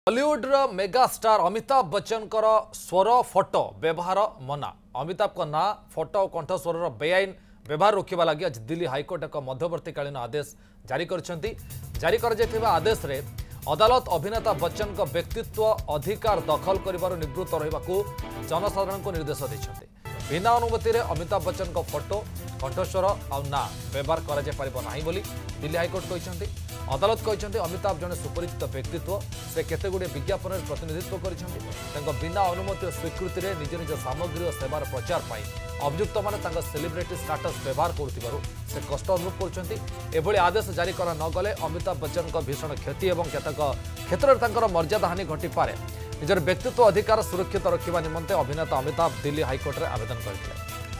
Bollywood mega star Amitabh Bachchan स्वर photo व्यवहार मना। अमिताभ का ना फोटो और कंठ स्वर बेआईन व्यवहार रोकवा लगी आज दिल्ली हाइकोर्ट एक मध्यवर्तीकालीन आदेश जारी कर आदेश रे अदालत अभिनेता बच्चन का व्यक्तित्व अधिकार दखल कर निवृत्त रहा जनसाधारण को निर्देश देते। बिना अनुमति रे अमिताभ बच्चन का फोटो कंठस्वर और ना व्यवहार करा बोली दिल्ली हाइकोर्ट कहते। अदालत कहते अमिताभ जड़े सुपरिचित व्यक्तित्व से केतेगुड़े विज्ञापन प्रतिनिधित्व कर बिना अनुमति और स्वीकृति रे निज निज सामग्री और सेवार प्रचार पर अभियुक्त मैंने सेलिब्रिटी स्टाटस व्यवहार कर कष्ट अनुभव कर आदेश जारी कर नगले अमिताभ बच्चन का भीषण क्षति और केतक क्षेत्र में मर्यादा हानि घटिपे। निजर व्यक्तित्व अधिकार सुरक्षित रखा निमंते अभिनेता अमिताभ दिल्ली हाइकोर्ट में आवेदन करते।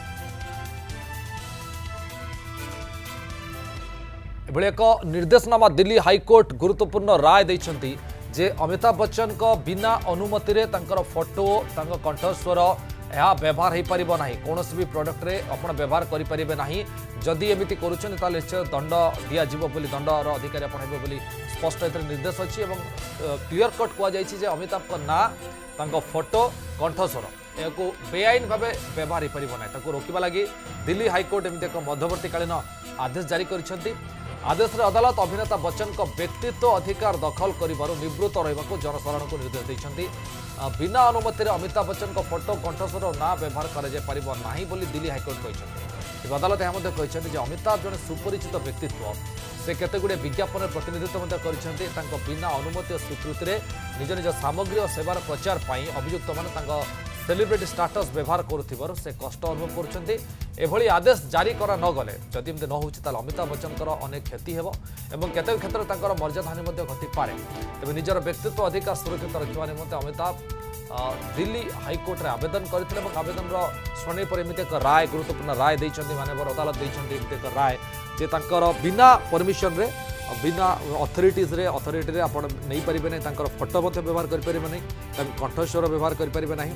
एक निर्देशनामा दिल्ली हाइकोर्ट गुरुत्वपूर्ण राय देइछंती जे अमिताभ बच्चन को बिना अनुमति रे तांकर फोटो तांकर कंठस्वर यह व्यवहार हो पार ना कौन भी प्रोडक्ट रे अपन व्यवहार करें ना। जदि एमती करुँच निश्चय दंड दिज्व दंडर अधिकारी बोली स्पष्ट निर्देश अच्छी और क्लीयर कट कहुई अमिताभ का ना तांको फोटो कंठस्वर या बेआईन भाव व्यवहार हो पार ना रोकवा लगी दिल्ली हाइकोर्ट एमती एक मध्यवर्तीकालीन आदेश जारी कर आदेश रे अदालत अभिनेता बच्चन को व्यक्तित्व अधिकार दखल कर निवृत्त रहा जनसाधारण को निर्देश देते। बिना अनुमति अमिताभ बच्चन को फोटो कंठस्वर ना व्यवहार करा बोली दिल्ली हाइकोर्ट कहते। अदालत यह कहते अमिताभ जड़े सुपरिचित व्यक्तित्व से केतेगुड़े विज्ञापन प्रतिनिधित्व कर बिना अनुमति और स्वीकृति रे निज निज सामग्री और सेवार प्रचार पर अभियुक्त मैंने सेलिब्रिटी स्टाटस व्यवहार कर कष्ट अनुभव कर आदेश जारी करा न गले जदि एमती न हो अमिताभ बच्चन अनेक क्षति हो केतक क्षेत्र में मर्यादा हानि घटिपे। तेज निजर व्यक्तित्व अधिकार सुरक्षित रखा निमंते अमिताभ दिल्ली हाइकोर्ट में आवेदन करते आवेदन शुणी पर एमती एक राय गुरुत्वपूर्ण राय देते माननीय अदालत देते एक राय जे बिना परमिशन रे बिना अथॉरिटी रे आपण नहीं पारिबे नहीं तांकर फोटो मते व्यवहार करि परिबे नहीं कंठस्वर व्यवहार करि परिबे नहीं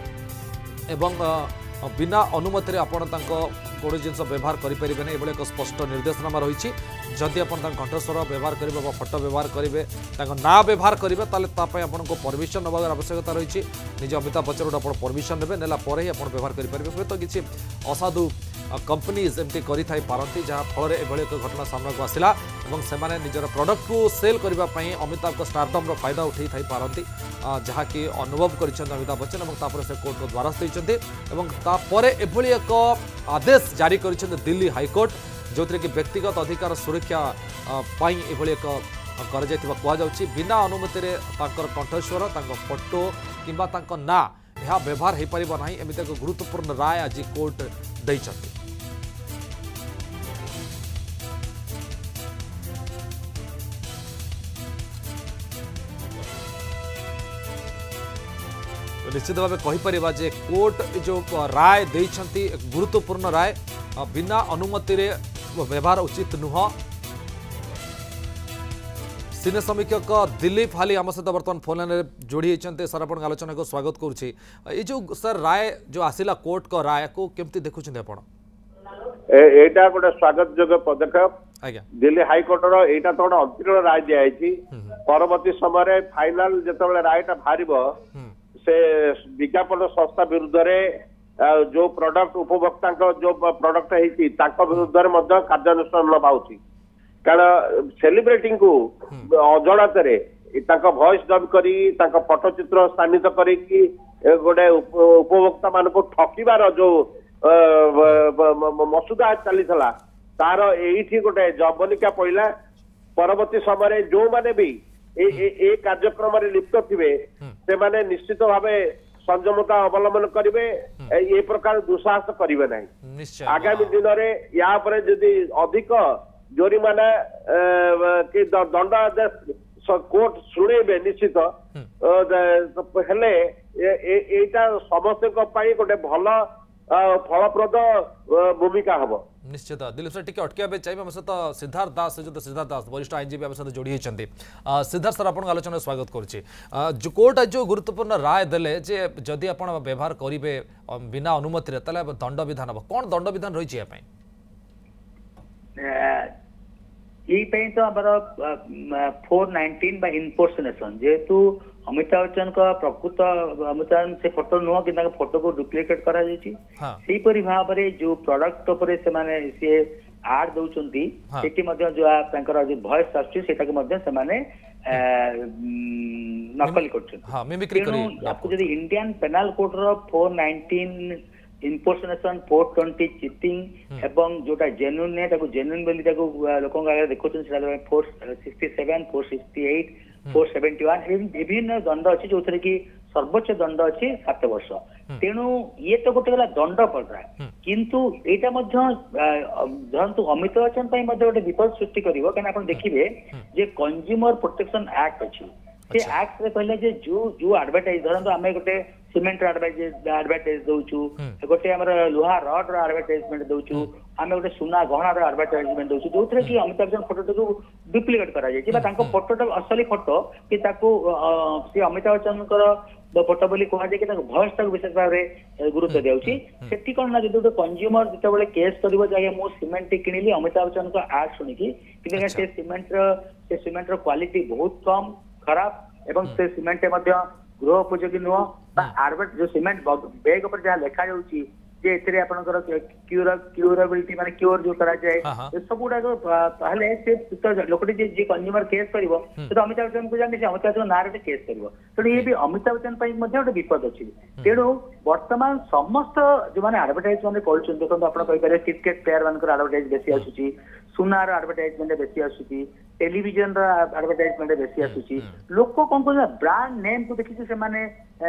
एवं बिना अनुमति रे आपण तांको कोड जिंस व्यवहार करि परिबे नहीं एबले एक स्पष्ट निर्देशनामा रही। जदि आपण तांको कंठस्वर व्यवहार करिबे बा फोटो व्यवहार करिबे तांको ना व्यवहार करिबे ताले ता पय आपनको परमिशन नबार आवश्यकता रही। निज अमिताभ बच्चन आपण परमिशन नेबे नेला परे ही आपण व्यवहार करि परिबे तो किछि असाधु कंपनीज एमती करती जहाँ फल एक घटना सामना को आसला और निजर प्रोडक्ट को सेल करने अमिताभ स्टारडम फायदा उठे पारती जहाँकि अनुभव कर अमिताभ बच्चन और से कोर्ट को द्वारस्थ होती एक आदेश जारी कर दिल्ली हाइकोर्ट जो थी कि व्यक्तिगत अधिकार सुरक्षा एक कर बिना अनुमति कंठस्वर फोटो किंबा ना यह व्यवहार हो पार ना एमती एक गुरुत्वपूर्ण राय आज कोर्ट देइछंती। निश्चित भाव कहीपर जे कोर्ट जो राय देइछंती गुरुत्वपूर्ण राय बिना अनुमति रे व्यवहार उचित नुह। सिने समीक्षक दिलीप हाली आम सहित बर्तमान फोन लाइन जोड़ी होती सर आप आलोचना को स्वागत करुच्ची जो सर राय जो आसिला कोर्ट का राय को केमती देखुं एटा गोटे स्वागत योग्य पदक्षेप दिल्ली हाइकोर्ट एटा तो गोटे अंतिम राय दिखाई परवर्ती समय फाइनाल जो रायटा बाहर से विज्ञापन संस्था विरुद्ध जो प्रोडक्ट उपभोक्ता जो प्रोडक्ट होती विरुद्ध कार्यानुष्ठान नबाउची कारण सेलिब्रिटी को अजणत वॉइस डब करी फोटो चित्र स्थानित करी गोटे उपभोक्ता मान को ठकिबार जो मसुदा चली तार ये गोटे जबनिका पड़ा परवर्ती समय जो माने भी ए कार्यक्रम लिप्त थे से निश्चित भाव संयमता अवलंबन करेंगे ये प्रकार दुस्साहस करेंगे ना। आगामी दिन में या अधिक जोरीमाना कि दंड कोर्ट शुणेबे निश्चित हेले एटा समस्त गोटे भल फलप्रद भूमिका हम निश्चित। दिलीप सर टी अटक चाहिए आम सहित सिद्धार्थ दास जो सिद्धार्थ दास वरिष्ठ आईनजीवी आम सहित जोड़ी होती सिद्धार्थ सर आप आलोचना स्वागत करुच्ची जो कोर्ट जो गुरुत्वपूर्ण राय देले जे जदि आप व्यवहार करेंगे बिना अनुमति दंड विधान हम कौन दंड विधान रही ये तो आमर 419 बा इनफोर्सनेशन जेहेतु अमिताभ बच्चन का प्रकृत अमिताभ बच्चन से फोटो नुह कि फोटो को डुप्लिकेट करा सेपरी भाव में जो प्रोडक्ट पर से आड दौरान जो भॉइस आसने नकली करको जब इंडियन पेनाल कोड रो 419 इम्पोर्सनेशन 420 चिटिंग एवं जोटा जेन्युइन है जेन्युइन बोली लोक देखुं 467 468 471 विभिन्न दंड अच्छी जो कि सर्वोच्च दंड अच्छी 7 वर्ष तेणु ये तो गोटे गला दंड पड़ा किंतु एटा धरतु अमिताभ बच्चन गोटे विपद सृष्टि कर देखिए जे कंज्यूमर प्रोटेक्शन एक्ट अच्छी से एक्ट रे कहले जे जो एडवर्टाइज धरतु आम गोटे सीमेंट एडवर्टाइज दौचु गोटे लुहा रड एडवर्टाइजमेंट दौचु आम गोटे सुना गहणार एडवर्टाइजमेंट दौचु जो थे कि अमिताभ बच्चन फोटो को डुप्लिकेट करा फोटो असली फोटो कि सी अमिताभ बच्चन फोटो बोली कहुए भॉइस टाक विशेष भाव में गुरुत्व दिखाई से कौन ना जो कंज्यूमर जिते केस कर मु सीमेंट किणिली अमिताभ बच्चन को आड शुणिकी कि सीमेंट क्वालिटी बहुत कम खराब एवं से सीमेंट गृह उपयोगी नुह जो सीमेंट बैग पर जहाँ लिखा जाऊँगी जे एथिरे आपनकर क्यूरेबिलिटी माने क्योर जो करा जाए ये सब गुडा पहले से लोकटी जे कंज्यूमर केस करिवो तो अमिताभ बच्चन को जानि अमिताभ बच्चन नारे केस करिवो तो ये भी अमिताभ बच्चन पई मध्ये गोटे विपद अछि तेणु वर्तमान समस्त जो माने एडवर्टाइज माने करछन देखो आपण कहि पारे क्रिकेट प्लेयर मानकर एडवर्टाइज बेसी आसुची सुनार एडवर्टाइजमेंट बेसी आसुची टेलीविजन रा एडवर्टाइजमेंट बेसी आसुची लोक कोन को ब्रांड नेम को देखि से माने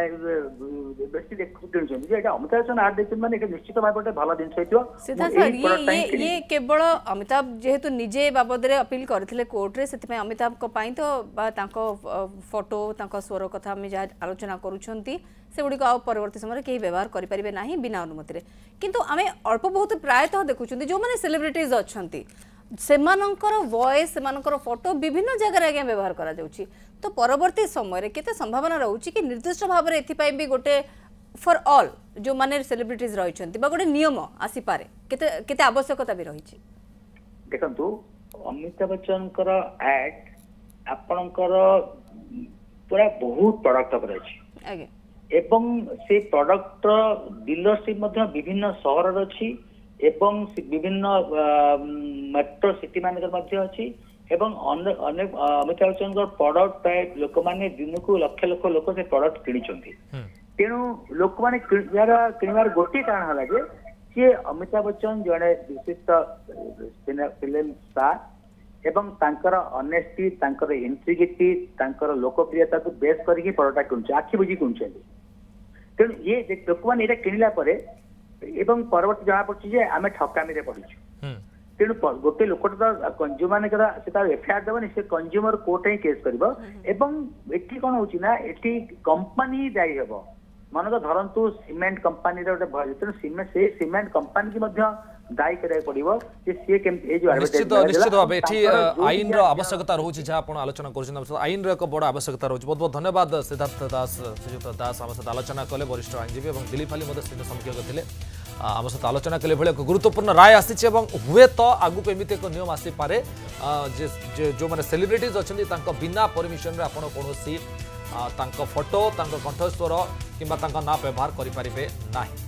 बेसी देखुछन जे एटा अमिताभ बच्चन आड देखन माने निश्चित भाव गोटे भल जिन ये केवल अमिताभ जेहेतु निजे बाबद अपील करथिले कोर्ट रे सेति अमिताभ को पाई तो फोटो स्वर कथा आम जहाँ आलोचना करुछंती से गुड़ी आ परवर्ती समय कहीं व्यवहार करें ना बिना अनुमति किंतु आम अल्प बहुत प्रायतः देखुं जो मैंने सेलिब्रिटीज अच्छी सेमानंकर वॉइस सेमानंकर फोटो विभिन्न जगह आगे व्यवहार करा जाउची तो परवर्ती समय केते संभावना रहउची कि निर्दिष्ट भाव में एथिपाई भी गोटे फॉर ऑल जो माने सेलिब्रिटीज रहिछंती बा गोटे नियम आसी पारे केते केते आवश्यकता भी रहिछि देखंतु अमिताभ बच्चन कर एड आपनकर पूरा बहुत प्रोडक्ट पर अछि आगे एवं से प्रोडक्ट डीलरशिप मध्ये विभिन्न शहर अछि एवं विभिन्न मेट्रो सिटी मानकर मध्ये अछि एवं अनेक अमिताभ बच्चन प्रोडक्ट प्राय लोक माने दिन को लक्ष लक्ष लोक से प्रोडक्ट किनिछंती तेणु लोक माने किनिबार गोटे कारण हला जे सी अमिताभ बच्चन जड़े विशिष्ट फिल्म स्टार एवं तांकर ऑनेस्टी तांकर इंटीग्रिटी तांकर लोकप्रियता को बेस करके प्रोडक्ट किनुछ आखि बुझी किनुछंती तेणु ये लोक माने एटा किनिला परे एवं परवर्ती जଣା पड़छि जे आमे ठकामी रे पड़िछु तेणु गोटे लोक जो मान एफआईआर देवनी से कंज्यूमर कोर्ट ही केस करिवो एवं एठी कोन होछि ना एठी कंपनी दायी हेबो मन तो धरंतु सीमेंट कंपनी रे गोटे सीमेंट कंपनी की मध्य दायी करे पड़िवो जे से केम ए जो निश्चित भाव एठी आईन रो आवश्यकता रहउछि जे आपण आलोचना करछन आईन रो एक बड़ आवश्यकता रहउछि बहुत बहुत धन्यवाद सिद्धार्थ दास श्रीयुक्त दास हम साथ आलोचना कले वरिष्ठ आईनजीवी और दिलीप फाली मध्य सीधे संपर्क थिले आम सहित आलोचना कले भले गुरुत्वपूर्ण राय आसी हुए तो आगु एमती एक नियम आसी पारे जो मैंने सेलिब्रिटीज अच्छा बिना परमिशन रे आपण कौन फोटो कंठस्वर कि ना व्यवहार करें ना।